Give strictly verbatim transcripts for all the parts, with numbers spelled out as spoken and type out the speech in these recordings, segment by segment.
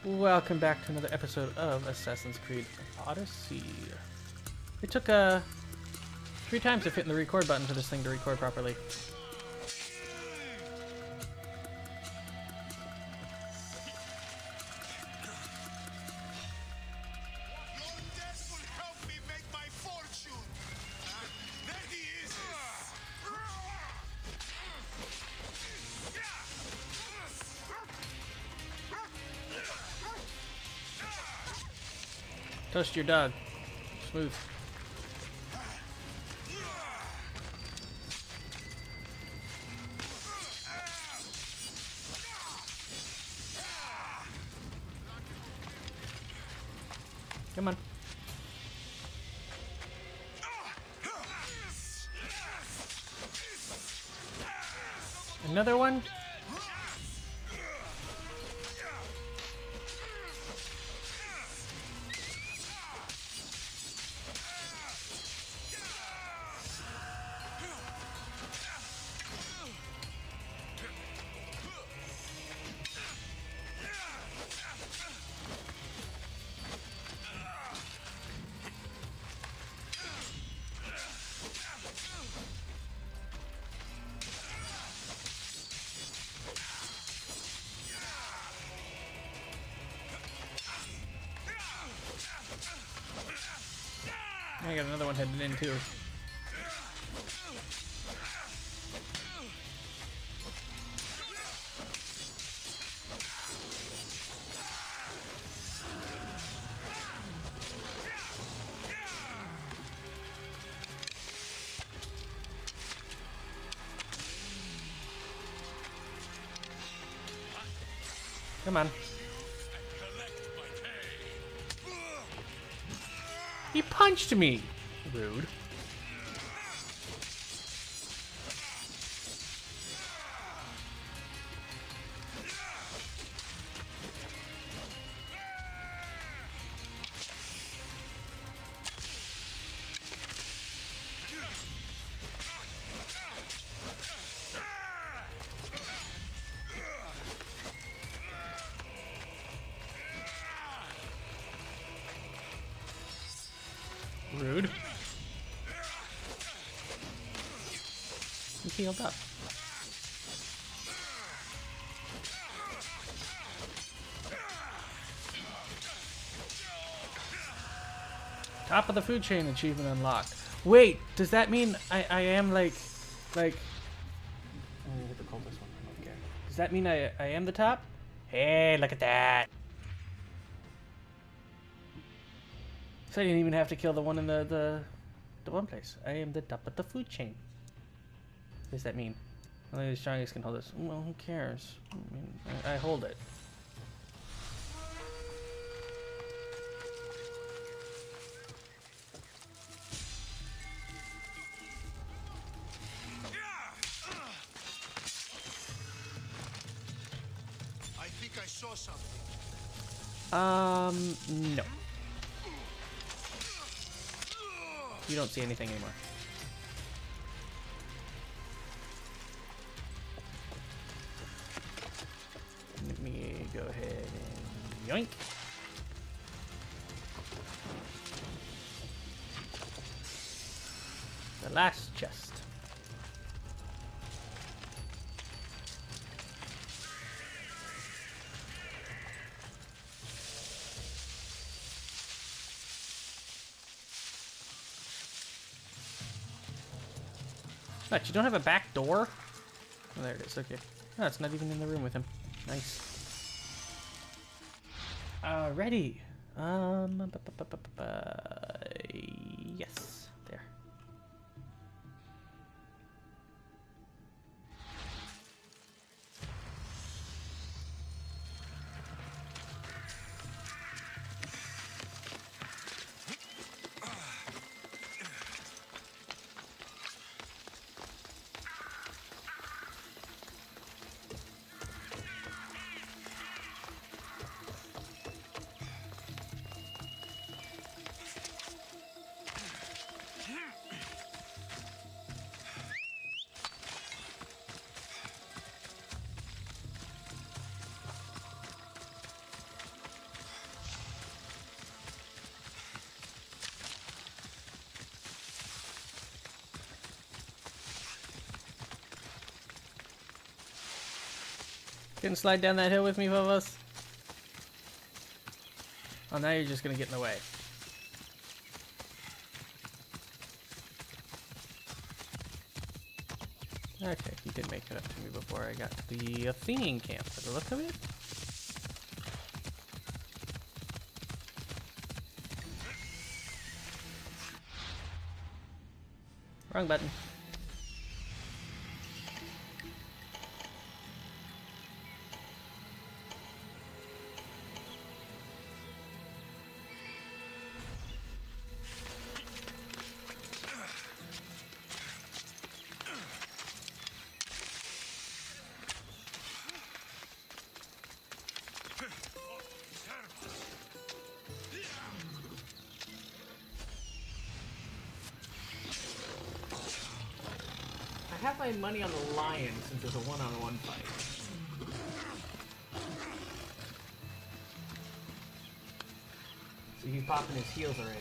Welcome back to another episode of Assassin's Creed Odyssey. It took uh, three times to fit in the record button for this thing to record properly. Toast your dog. Smooth. Come on. Another one? I got another one headed in too. Come on. He punched me! Rude. Rude. He healed up. Top of the food chain achievement unlocked. Wait, does that mean I, I am like, like... I'm gonna hit the coldest one. I don't care. Does that mean I, I am the top? Hey, look at that. So I didn't even have to kill the one in the, the, the one place. I am the top of the food chain. What does that mean? Only the strongest can hold this. Well, who cares? I mean, I, I hold it. I think I saw something. Um, no. You don't see anything anymore. Let me go ahead and yoink. The last chest. What, you don't have a back door? Oh, there it is, okay. No, it's not even in the room with him. Nice. Alrighty. Um, bu- bu- bu- bu- bu- bu- yes, there. Couldn't slide down that hill with me, Phobos? Oh, now you're just gonna get in the way. Okay, he did make it up to me before I got to the Athenian camp, by the look of it. Wrong button. I have my money on the lion since it's a one-on-one fight. So he's popping his heals already.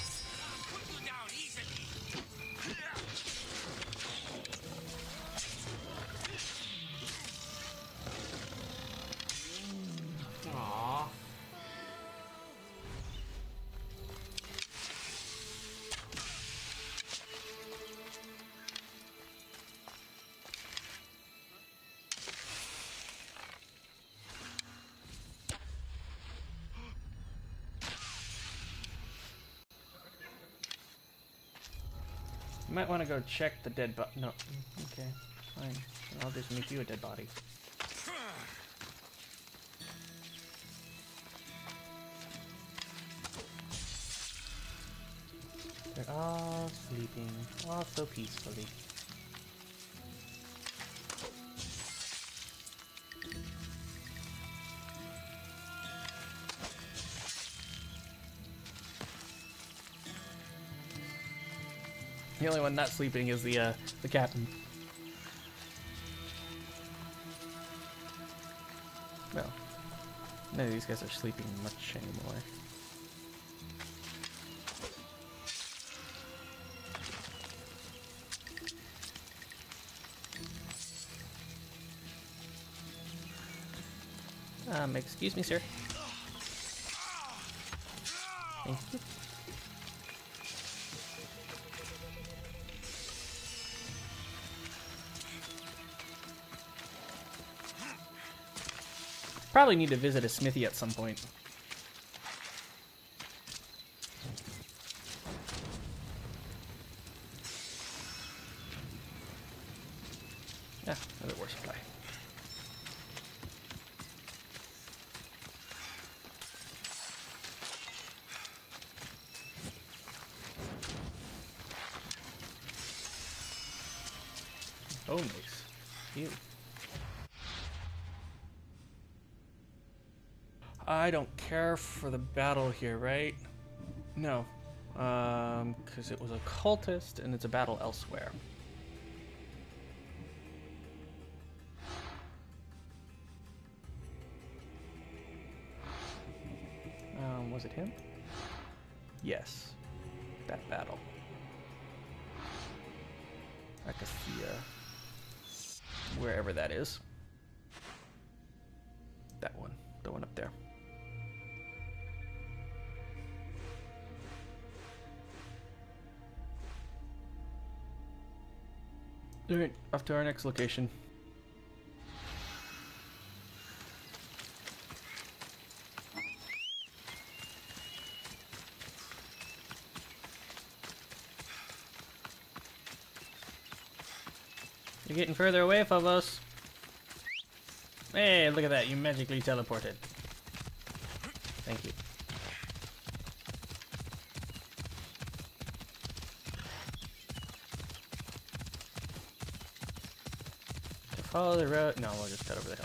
Aww. You might want to go check the dead body. No. Okay. Fine. I'll just make you a dead body. They're all sleeping. All so peacefully. The only one not sleeping is the uh, the captain. Well, none of these guys are sleeping much anymore. Um, excuse me, sir. Thank you. Probably need to visit a smithy at some point. Yeah, another war supply. Oh, nice. Ew. I don't care for the battle here, right? No. Um, because it was a cultist and it's a battle elsewhere. Um, was it him? Yes. That battle. Acacia. Wherever that is. That one. The one up there. Alright, off to our next location. You're getting further away, Phobos. Hey, look at that, you magically teleported. Thank you. Follow the road. No, we'll just cut over the hill.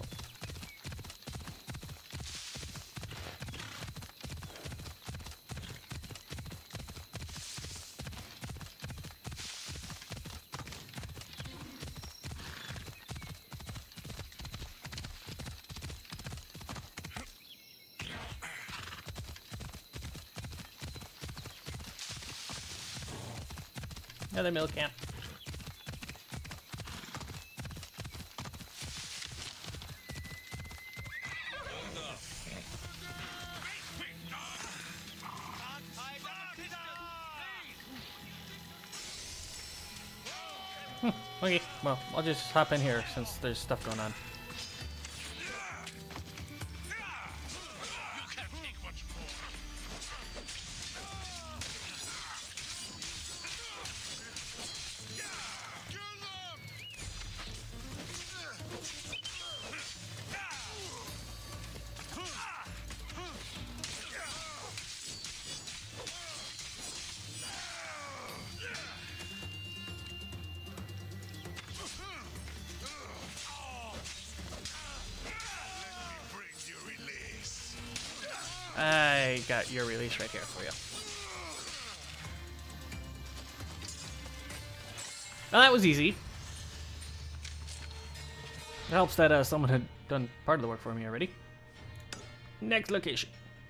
Another mill camp. Okay, well, I'll just hop in here since there's stuff going on. I got your release right here for you. Well, that was easy. It helps that uh, someone had done part of the work for me already. Next location.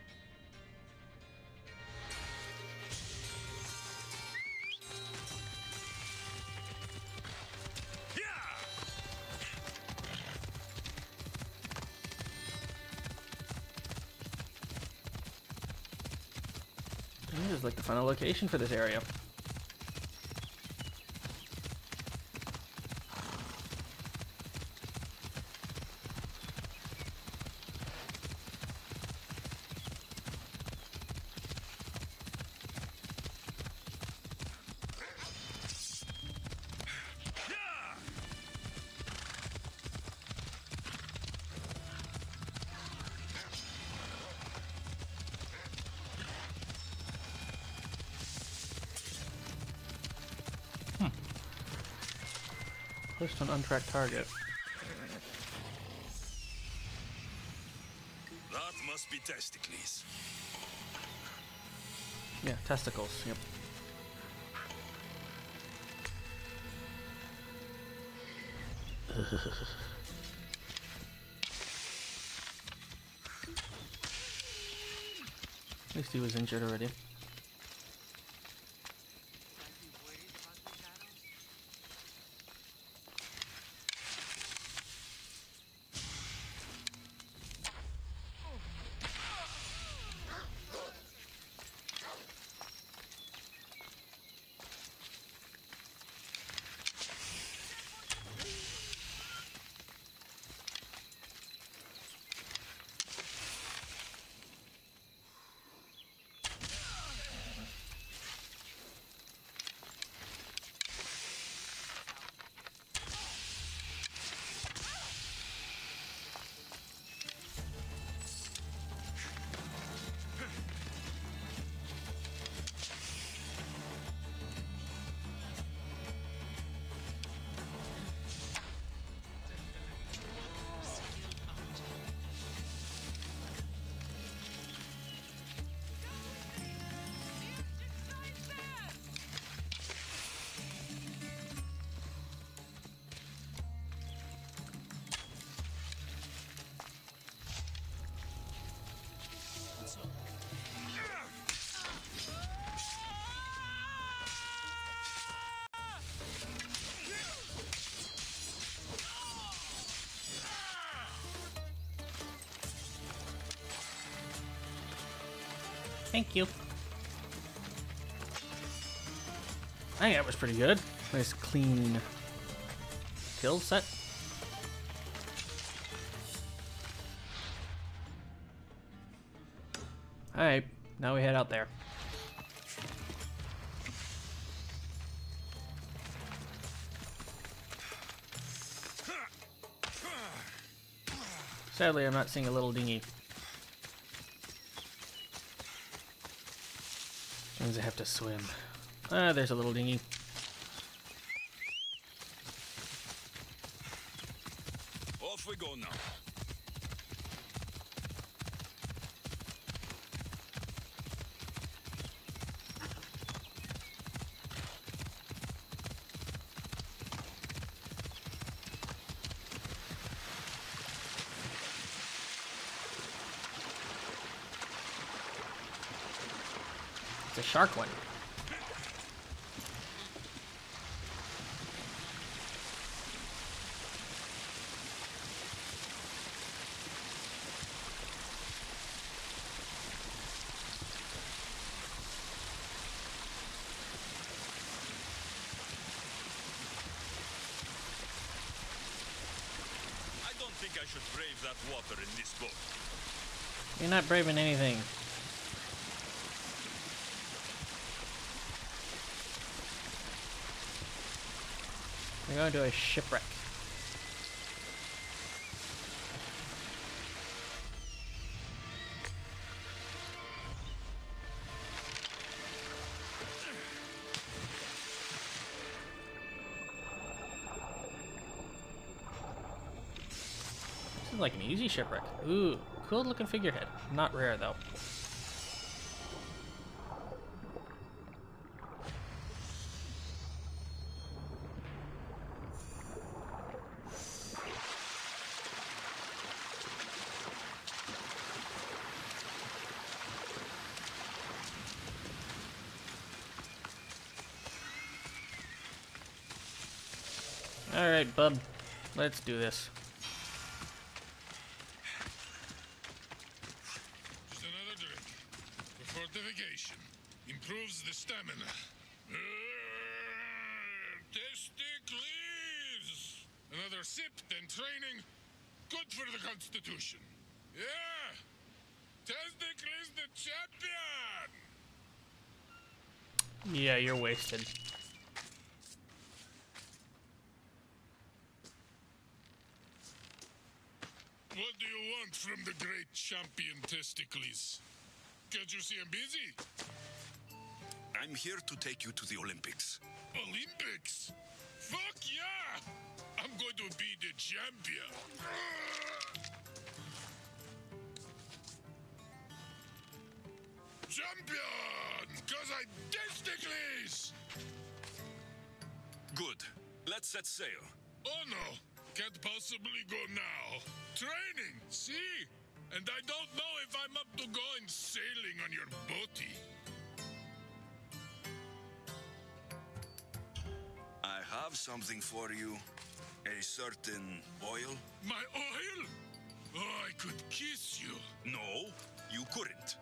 This is like the final location for this area. Pushed an untracked target. That must be testicles. Yeah, testicles. Yep. At least he was injured already. Thank you. I think that was pretty good. Nice clean kill set. Alright, now we head out there. Sadly, I'm not seeing a little dinghy. Means I have to swim. Ah, there's a little dinghy. Off we go now. It's a shark one. should brave that water in this boat. You're not braving anything. We're going to a shipwreck. This is like an easy shipwreck. Ooh, cool looking figurehead. Not rare though. Alright, bub. Let's do this. Just another drink. For fortification. Improves the stamina. Uh, testicles! Another sip, then training. Good for the constitution. Yeah! Testicles the champion! Yeah, you're wasted. What do you want from the great champion Testicles? Can't you see I'm busy? I'm here to take you to the Olympics. Olympics? Fuck yeah! I'm going to be the champion. Champion! Cause I Testicles! Good. Let's set sail. Oh no! Can't possibly go now. Training, see? And I don't know if I'm up to going sailing on your boaty. I have something for you. A certain oil. My oil? Oh, I could kiss you. No, you couldn't.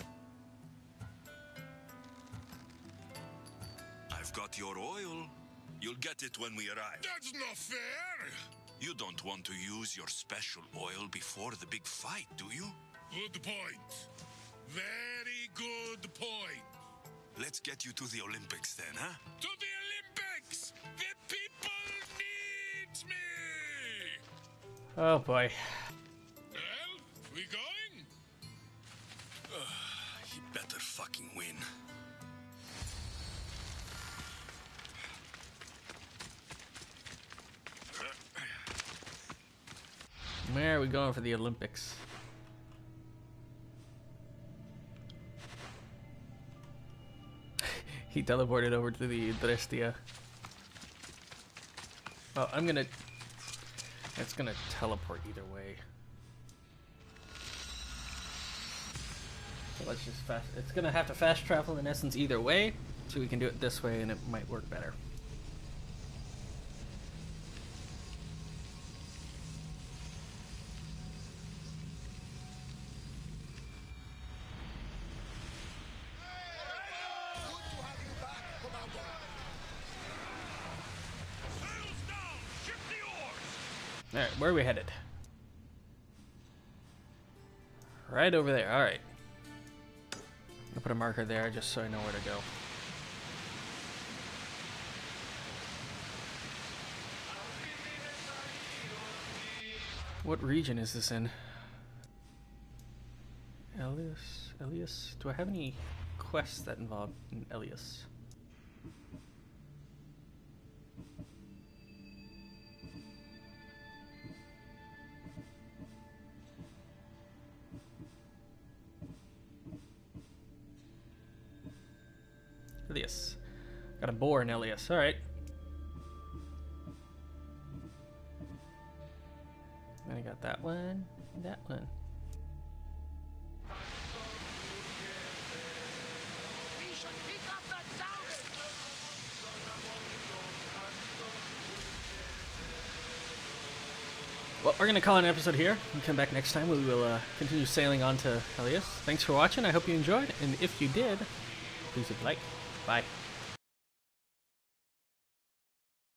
I've got your oil. You'll get it when we arrive. That's not fair. You don't want to use your special oil before the big fight, do you? Good point. Very good point. Let's get you to the Olympics then, huh? To the Olympics! The people need me! Oh boy. Well, we going? He better fucking win. Where are we going for the Olympics? He teleported over to the Drestia. Well, I'm gonna... It's gonna teleport either way. So let's just fast... It's gonna have to fast travel in essence either way, so we can do it this way and it might work better. Alright, where are we headed? Right over there, alright. I'll put a marker there just so I know where to go. What region is this in? Elias? Elias? Do I have any quests that involve an Elias? Elias. Got a boar in Elias. Alright. Then I got that one. That one. Well, we're going to call it an episode here. We'll come back next time. We will uh, continue sailing on to Elias. Thanks for watching. I hope you enjoyed. And if you did, please hit like. Bye.